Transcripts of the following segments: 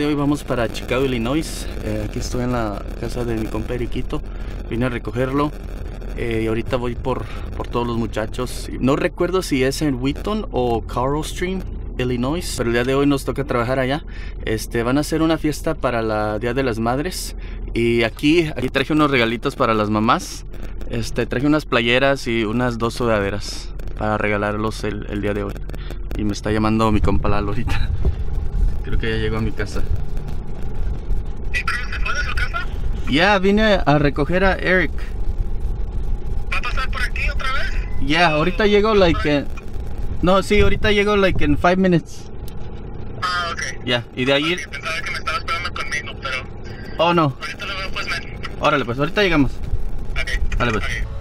de hoy vamos para Chicago, Illinois. Aquí estoy en la casa de mi compa Eriquito. Vine a recogerlo y ahorita voy por todos los muchachos. No recuerdo si es en Wheaton o Carl Stream, Illinois, pero el día de hoy nos toca trabajar allá. Van a hacer una fiesta para el Día de las Madres y aquí traje unos regalitos para las mamás. Traje unas playeras y unas 2 sudaderas para regalarlos el día de hoy. Y me está llamando mi compa Lalo ahorita. Creo que ya llegó a mi casa. ¿Se fue de su casa? Ya, vine a recoger a Eric. ¿Va a pasar por aquí otra vez? Ya, ahorita llego no, sí, ahorita llego en 5 minutes. Ah, ok. Ya, y de ahí... Okay, pensaba que me estaba esperando conmigo, pero... Oh, no. Ahorita lo veo, pues, man. Órale, pues, ahorita llegamos. Ok. Dale, pues. Okay.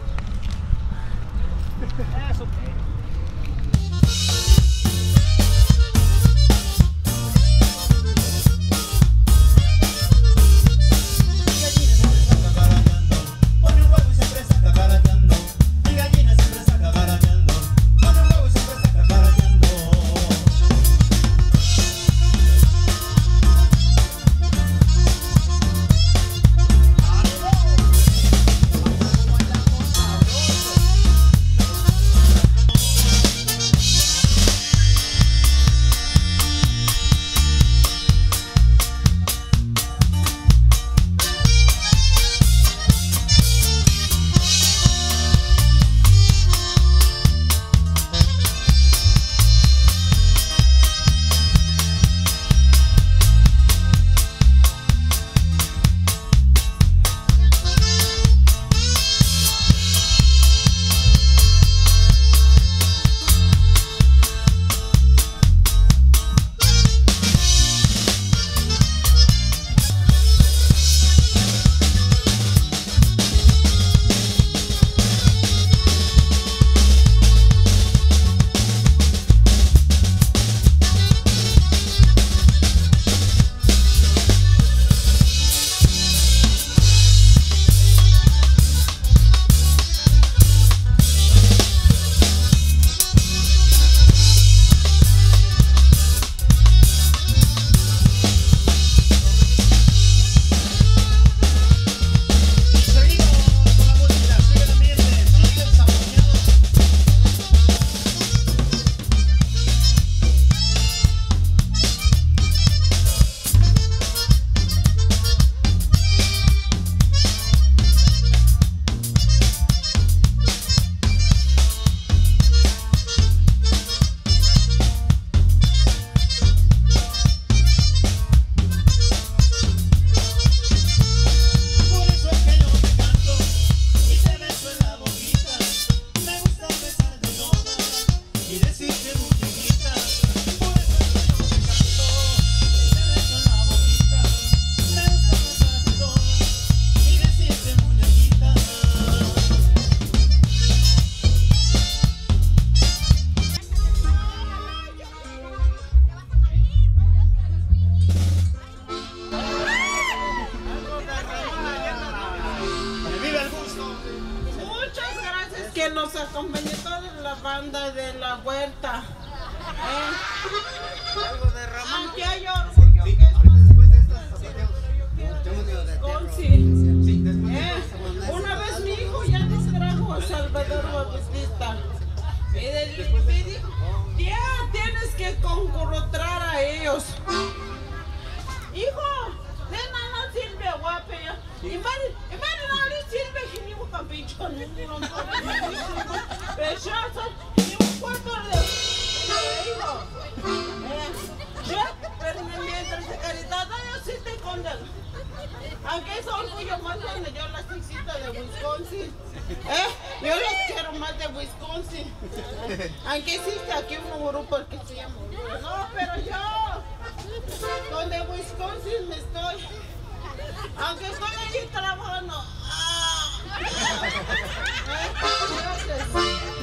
Que nos acompañe toda la banda de la huerta. Aunque hay orgullo que es más una vez mi hijo ya nos trajo a Salvador Bautista y me dijo, ya tienes que concurrir a ellos. Hijo, ven a la Silvia guapa ya. Y van a la Silvia que ni un capricho, ni un pechazo, ni un cuarto de hijo. Pero mientras de caridad, yo sí te condeno. Aunque es orgullo más grande, yo las visito de Wisconsin. Yo las quiero más de Wisconsin. Aunque existe aquí un grupo que se llama. No, pero yo, donde Wisconsin me estoy. Aunque estoy allí trabajando. Gracias.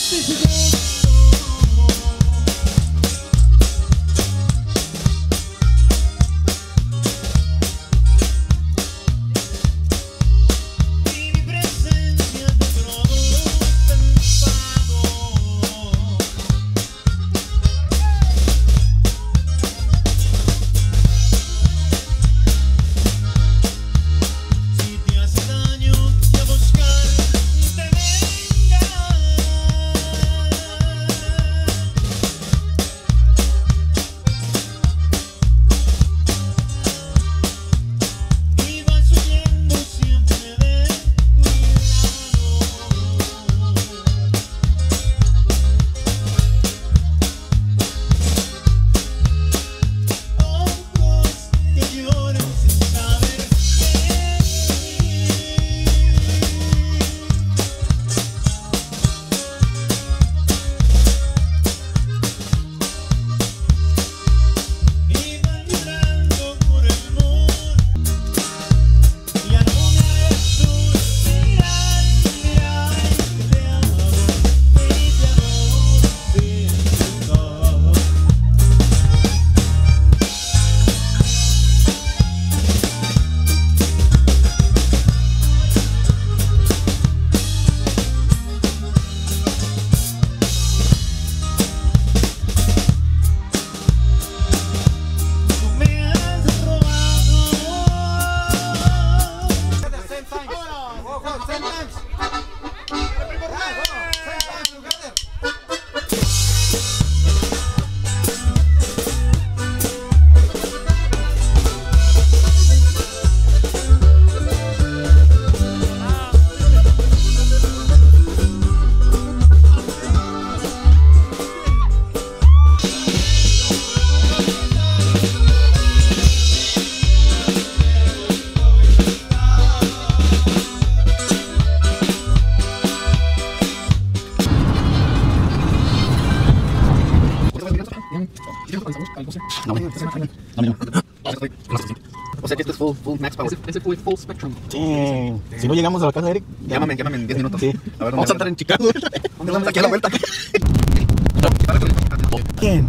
O sea que esto es full max power. Ese fue full spectrum. Sí. Si no llegamos a la casa de Eric, Llámame en 10 minutos. Sí. A ver, Vamos a estar en Chicago. ¿Dónde vamos? Aquí a la vuelta. ¿Quién?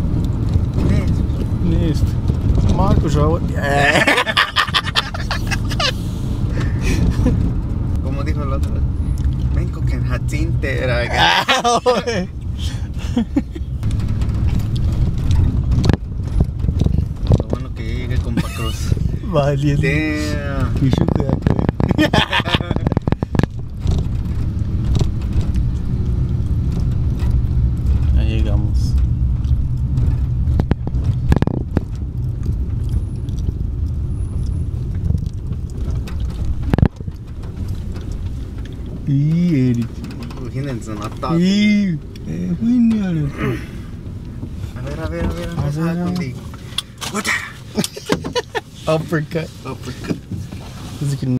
Listo. Marcos Raúl. Como dijo el otro. Vengo que en Hatzintera. Lo bueno que llegue con Cruz. Valiente. Damn. Ya llegamos. Y Eric. Imagínense, no está. Y genial. A ver. Vamos a ver contigo. Uppercut. Uppercut. This is